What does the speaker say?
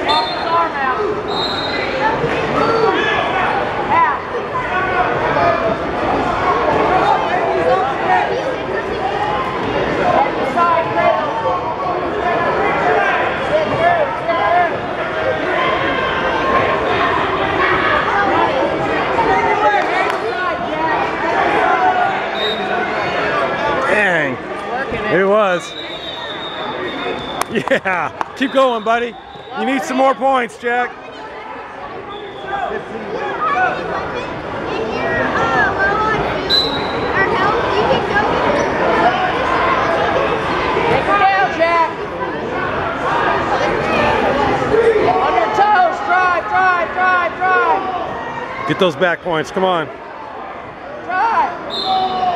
It was. Yeah, keep going, buddy. You need some more points, Jack. Take her down, Jack. On your toes. Drive, drive, drive, drive. Get those back points. Come on. Drive.